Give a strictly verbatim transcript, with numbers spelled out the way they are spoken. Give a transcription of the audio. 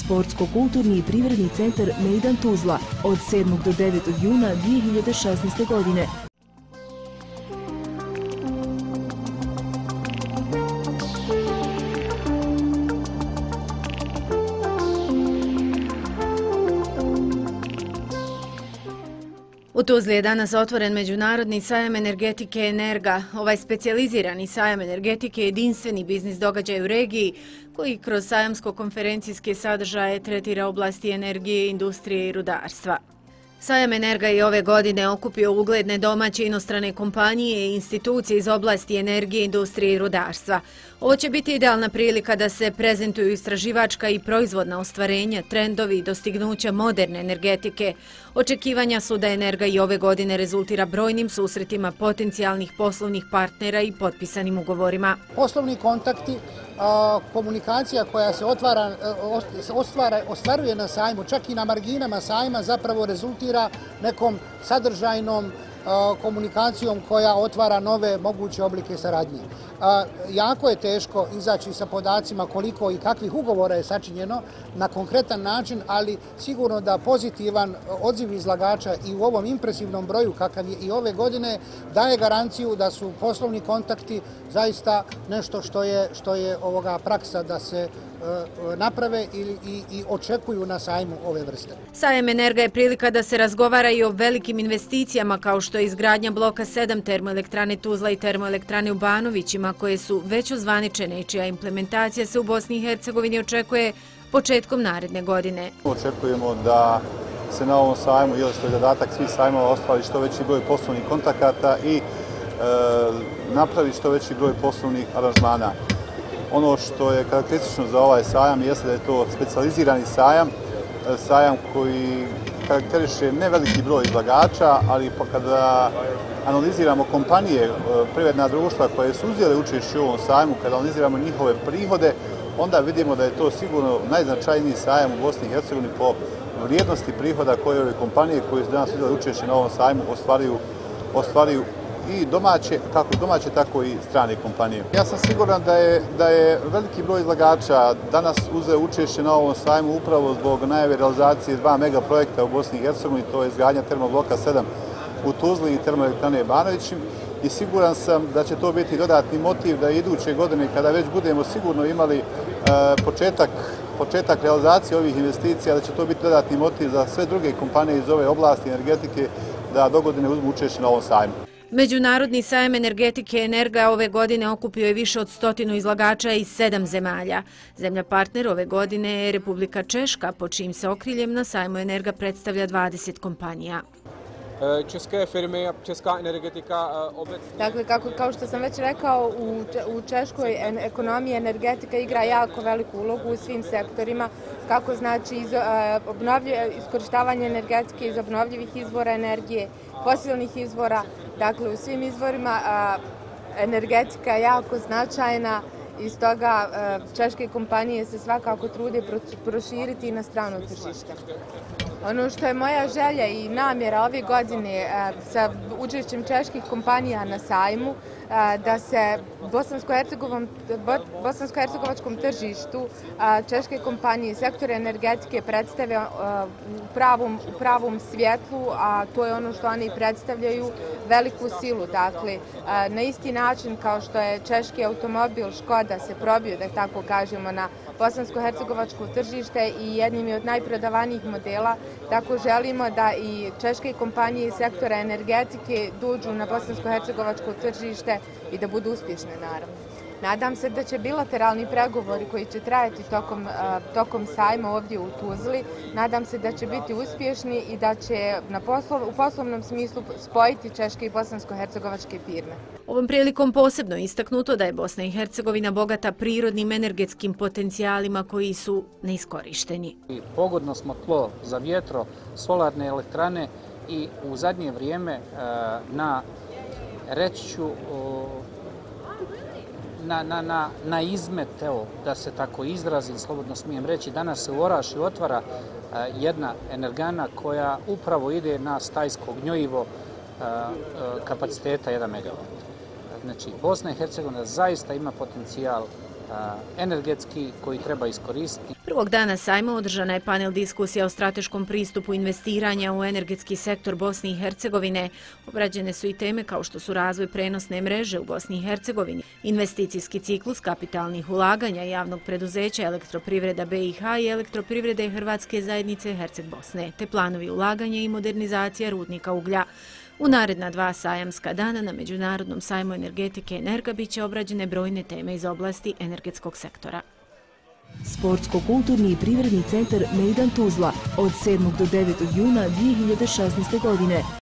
sportsko-kulturni i privredni centar Mejdan Tuzla od sedmog do devetog juna dvije hiljade šesnaeste. godine. U Tuzli je danas otvoren Međunarodni sajam energetike Energa. Ovaj specijalizirani sajam energetike je jedinstveni biznis događaj u regiji koji kroz sajamsko-konferencijske sadržaje tretira oblasti energije, industrije i rudarstva. Sajam Energa je ove godine okupio ugledne domaće i inostrane kompanije i institucije iz oblasti energije, industrije i rudarstva. Ovo će biti idealna prilika da se prezentuju istraživačka i proizvodna ostvarenja, trendovi i dostignuća moderne energetike. Očekivanja su da Energa i ove godine rezultira brojnim susretima potencijalnih poslovnih partnera i potpisanim ugovorima. Poslovni kontakti, komunikacija koja se otvara, ostvara, ostvaruje na sajmu, čak i na marginama sajma, zapravo rezultira nekom sadržajnom komunikacijom koja otvara nove moguće oblike saradnje. Jako je teško izaći sa podacima koliko i kakvih ugovora je sačinjeno na konkretan način, ali sigurno da pozitivan odziv izlagača i u ovom impresivnom broju kakav je i ove godine daje garanciju da su poslovni kontakti zaista nešto što je, što je ovoga praksa da se naprave i, i, i očekuju na sajmu ove vrste. Sajam Energa je prilika da se razgovara i o velikim investicijama kao što je izgradnja bloka sedam termoelektrane Tuzla i termoelektrane u Banovićima koje su već ozvaničene i čija implementacija se u Bosni i Hercegovini očekuje početkom naredne godine. Očekujemo da se na ovom sajmu, ili što je zadatak svih sajmova, ostvari što veći broj poslovnih kontakata i e, napravi što veći broj poslovnih aranžmana. Ono što je karakteristično za ovaj sajam jeste da je to specijalizirani sajam, sajam koji karakteriše ne veliki broj izlagača, ali pa kada analiziramo kompanije, privredna društva koje su uzeli učešće u ovom sajmu, kada analiziramo njihove prihode, onda vidimo da je to sigurno najznačajniji sajam u Bosni i Hercegovini po vrijednosti prihoda koje ove kompanije koje su danas uzeli učešće na ovom sajmu ostvaruju, ostvaruju i domaće, kako domaće, tako i strane kompanije. Ja sam siguran da je, da je veliki broj izlagača danas uzeo učešće na ovom sajmu upravo zbog najave realizacije dva megaprojekta u Bosni i Hercegovini, to je izgradnja termobloka sedam u Tuzli i termoelektrane Banovićim, i siguran sam da će to biti dodatni motiv da iduće godine, kada već budemo sigurno imali e, početak, početak realizacije ovih investicija, da će to biti dodatni motiv za sve druge kompanije iz ove oblasti energetike da dogodine uzmu učešće na ovom sajmu. Međunarodni sajam energetike Energa ove godine okupio je više od stotinu izlagača iz sedam zemalja. Zemlja partner ove godine je Republika Češka, pod čijim se okriljem na sajmu Energa predstavlja dvadeset kompanija. České firmy, česká energetika obecně. Dakle, kako, kao što sam već rekao, u, u Češkoj en, ekonomiji energetika igra jako veliku ulogu u svim sektorima, kako znači iz, obnovljiv, iskorištavanje energetike iz obnovljivih izvora energije, fosilnih izvora, dakle u svim izvorima a, energetika je jako značajna i stoga češke kompanije se svakako trude proširiti na strano tržište. Ono što je moja želja i namjera ove godine sa učešćem čeških kompanija na sajmu, da se bosansko-hercegovačkom tržištu češke kompanije sektore energetike predstave u pravom, u pravom svjetlu, a to je ono što oni predstavljaju, veliku silu. Dakle, na isti način kao što je češki automobil Škoda se probio, da tako kažemo, na bosansko-hercegovačko tržište i jednim je od najprodavanijih modela, tako želimo da i češke kompanije iz sektora energetike dođu na bosansko-hercegovačko tržište i da budu uspješne, naravno. Nadam se da će bilateralni pregovori koji će trajati tokom, tokom sajma ovdje u Tuzli, nadam se da će biti uspješni i da će na poslov, u poslovnom smislu spojiti češke i bosansko-hercegovačke firme. Ovom prilikom posebno istaknuto da je Bosna i Hercegovina bogata prirodnim energetskim potencijalima koji su neiskorišteni. Pogodno smo tlo za vjetro, solarne elektrane i u zadnje vrijeme na, reći ću, Na, na, na, na izmet, evo, da se tako izrazim, slobodno smijem reći, danas se u Orašju otvara a, jedna energana koja upravo ide na stajsko gnjojivo a, a, kapaciteta jedan megavat. Znači, Bosna i Hercegovina zaista ima potencijal a, energetski koji treba iskoristiti. Prvog dana sajma održana je panel diskusija o strateškom pristupu investiranja u energetski sektor Bosne i Hercegovine. Obrađene su i teme kao što su razvoj prenosne mreže u Bosni i Hercegovini, investicijski ciklus kapitalnih ulaganja javnog preduzeća Elektroprivreda B i H i Elektroprivrede Hrvatske zajednice Herceg Bosne, te planovi ulaganja i modernizacija rudnika uglja. U naredna dva sajamska dana na Međunarodnom sajmu energetike Energa biće obrađene brojne teme iz oblasti energetskog sektora. Sportsko-kulturni i privredni centar Mejdan Tuzla od sedmog do devetog juna dvije hiljade šesnaeste godine.